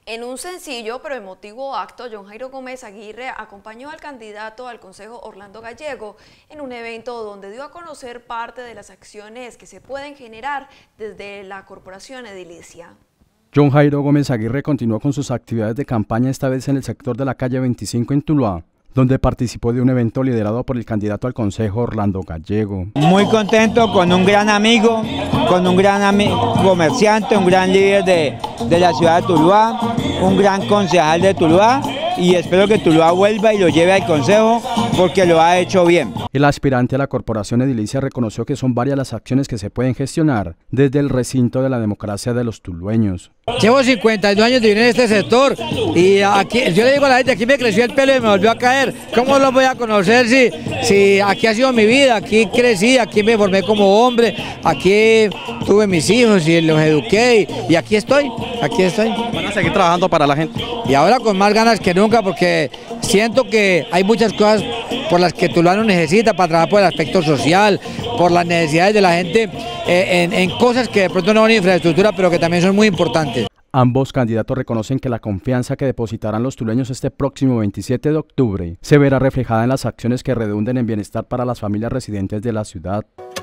En un sencillo pero emotivo acto, John Jairo Gómez Aguirre acompañó al candidato al Consejo Orlando Gallego en un evento donde dio a conocer parte de las acciones que se pueden generar desde la corporación edilicia. John Jairo Gómez Aguirre continuó con sus actividades de campaña, esta vez en el sector de la calle 25 en Tuluá, donde participó de un evento liderado por el candidato al Consejo Orlando Gallego. Muy contento con un gran amigo, comerciante, un gran líder de la ciudad de Tuluá, un gran concejal de Tuluá, y espero que Tuluá vuelva y lo lleve al Consejo porque lo ha hecho bien. El aspirante a la corporación edilicia reconoció que son varias las acciones que se pueden gestionar desde el recinto de la democracia de los tulueños. Llevo 52 años de vivir en este sector y aquí, yo le digo a la gente, aquí me creció el pelo y me volvió a caer. ¿Cómo lo voy a conocer si aquí ha sido mi vida? Aquí crecí, aquí me formé como hombre, aquí tuve mis hijos y los eduqué y aquí estoy. ¿Van a seguir trabajando para la gente? Y ahora con más ganas que nunca, porque siento que hay muchas cosas por las que Tuluá no necesita para trabajar por el aspecto social, por las necesidades de la gente, en cosas que de pronto no son infraestructura, pero que también son muy importantes. Ambos candidatos reconocen que la confianza que depositarán los tulueños este próximo 27 de octubre se verá reflejada en las acciones que redunden en bienestar para las familias residentes de la ciudad.